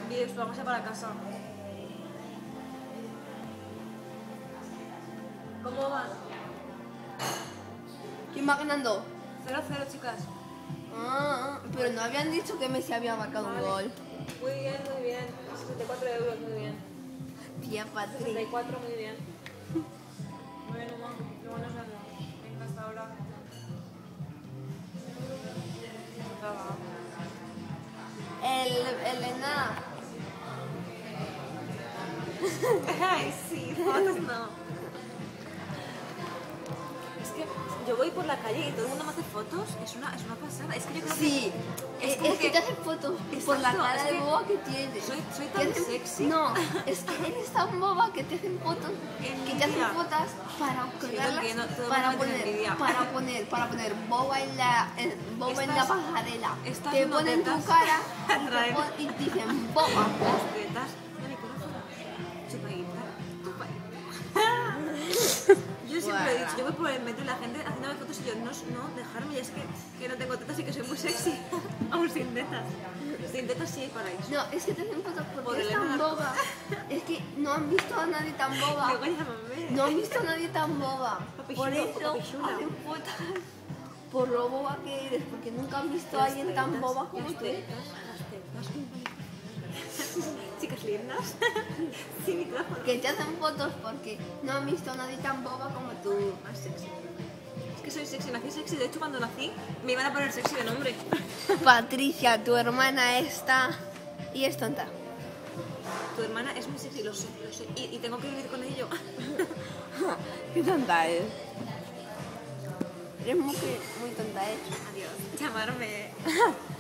Y después vamos a ir para casa. ¿Cómo van? ¿Quién va ganando? 0-0, chicas. Pero no habían dicho que Messi había marcado un gol. Muy bien, muy bien. 64 euros, muy bien. Tía Patri. 64, muy bien. Bueno, mamá, luego nos vemos. Venga, hasta ahora. Elena. Ay, sí, fotos no. Es que yo voy por la calle y todo el mundo me hace fotos. Es una pasada. Es que yo creo Sí, que. es que te hacen fotos por la Exacto, cara es de que boba que tienes. soy Te tan hacen- sexy. No, es que eres tan boba que te hacen fotos, que te hacen Envidia. fotos para Sí, lo colgarlas, entiendo, todo el para mundo tiene envidia. poner boba en la Estas- pasarela. estas Te ponen tu notetas cara traen- y dicen boba. Las tetas de micrófono. Chupadita. Yo siempre he dicho, yo voy por el metro y la gente haciéndome fotos y yo, no, dejarme, y es que no tengo tetas y que soy muy sexy. Aún sin tetas. Sin tetas sí hay paraíso. No, es que te hacen fotos porque Por es Elena tan Narco. boba. Es que no han visto a nadie tan boba. Luego llámame. No han visto a nadie tan boba. Papi Por chulo, eso papi chula. hacen fotos por lo boba que eres, porque nunca han visto a Las alguien tan tetas, boba como las tú. tetas. Chicas lindas. Sin micrófono. Que te hacen fotos porque no han visto a nadie tan boba como tú. Más sexy. Es que soy sexy, nací sexy. De hecho, cuando nací me iban a poner sexy de nombre. Patricia, tu hermana está y es tonta. Tu hermana es muy sexy, lo sé. Y tengo que vivir con ello. Qué tonta es. Eres muy tonta, Adiós. Llamarme.